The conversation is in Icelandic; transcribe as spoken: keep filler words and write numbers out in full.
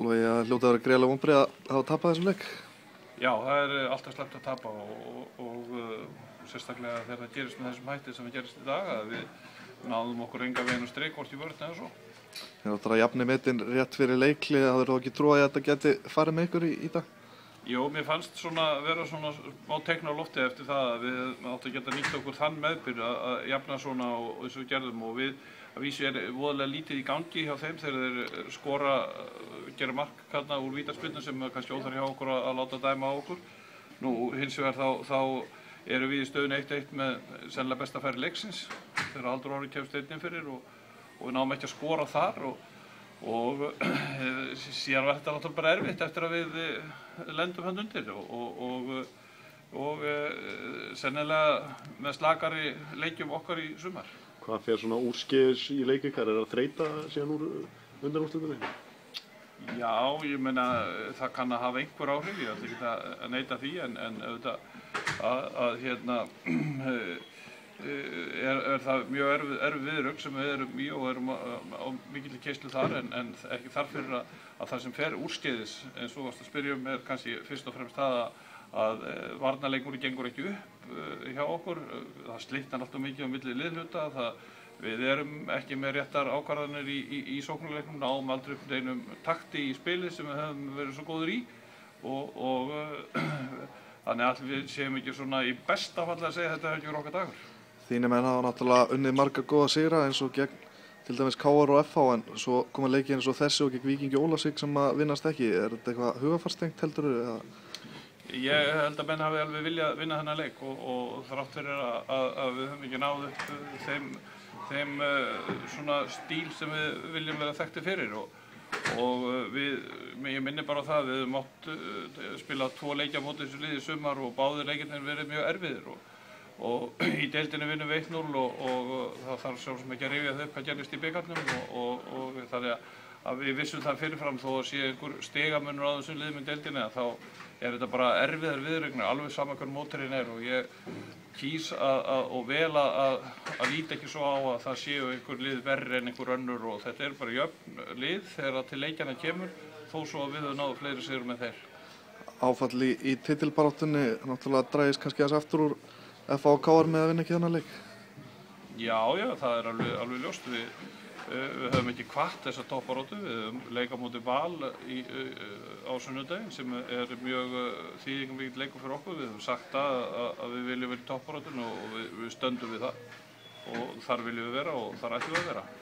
Logi, það hljóta að vera greiðlega vonbrigði að hafa tapað þessum leik. Já, það er alltaf slæmt að tapa og, og, og uh, sérstaklega þegar það gerist með þessum hætti sem það gerist í dag, að við náðum okkur enga veginn og streik hvort í vörn eða svo. Þegar þú að jafni metin rétt fyrir leiklið, hafðir þú ekki trúið að þetta geti farið með ykkur í, í dag? Jó, mér fannst svona vera svona smá teikn á lofti eftir það að við áttum að geta nýtt okkur þann meðbyr að, að jafna svona og, og þessu gerðum og við að vísu er voðalega lítið í gangi hjá þeim þegar þeir skora, gera mark hérna úr vítaspyrnu sem er kannski óþarf hjá okkur að, að láta dæma á okkur. Nú hins vegar þá, þá erum við í stöðun eitt eitt með sennilega besta færi leiksins þegar Halldór Orri kemst einn inn fyrir og, og við náum ekki að skora þar og, og síðan var þetta náttúrulega bara erfitt eftir að við lendum hann undir og, og, og, og sennilega með slakari leikjum okkar í sumar. Hvað fer svona úrskeiðis í leik ykkar? Er það að þreyta síðan úr undanúrslitunum? Já, ég meina það kann að hafa einhver áhrif, ég ætla ekki að neita því en, en auðvitað að, að hérna er, er það mjög erfið, erfið viðrögg sem við erum í og erum á, á mikilli keislu þar en, en ekki þar fyrir að, að það sem fer úrskeiðis eins og varst að spyrja um er kannski fyrst og fremst það að að varnarleikurinn gengur ekki upp hjá okkur, það slitnar alltaf mikið á milli liðhluta, það, við erum ekki með réttar ákvarðanir í, í, í sóknarleiknum, náum aldrei upp einum takti í spilið sem við höfum verið svo góður í og, og þannig að við séum ekki svona í besta falli að segja að þetta hefur ekki verið okkar dagur. Þínir menn hafa náttúrulega unnið marga góða sigra eins og gegn til dæmis K R og F H en svo koma leikir eins og þessi og gegn Víkingi Ólafsvík sem að vinnast ekki, er þetta eitthvað hugarfarstengt heldurðu eða? Ég held að menn hafi alveg viljað vinna þennan leik og, og þrátt fyrir að, að, að við höfum ekki náð upp þeim, þeim uh, svona stíl sem við viljum vera þekkti fyrir og, og við, ég minni bara það, við höfum átt uh, spila tvo leikja á móti þessu liði í sumar og báðir leikirnir verið mjög erfiðir og, og í deildinni vinnum við eitt núll og, og, og það þarf sjálfsagt ekki að rifja þau upp hvað gerist í bikarnum og, og, og þannig að að við vissum það fyrirfram þó að sé einhver stigamunur á þessum liðum í deildinni að þá er þetta bara erfiðar viðureignar alveg sama hver mótorinn er og ég kýs að, að, og vel að, að líta ekki svo á að það séu einhver lið verri en einhver önnur og þetta er bara jöfn lið þegar til leikjana kemur þó svo að við höfum náðu fleiri sigrum með þeir. Áfall í, í titilbaráttunni náttúrulega drægist kannski aðeins aftur úr F H og K R með að vinna ekki þennan leik? Já, já, það er alveg, alveg ljóst. Við, Við höfum ekki hvatt þessa topparóttu, við höfum leika móti Val í, á sunnudaginn sem er mjög þýðingarmikill leikur fyrir okkur. Við höfum sagt að, að við viljum vera í topparóttinu og við, við stöndum við það og þar viljum við vera og þar ætlum við að vera.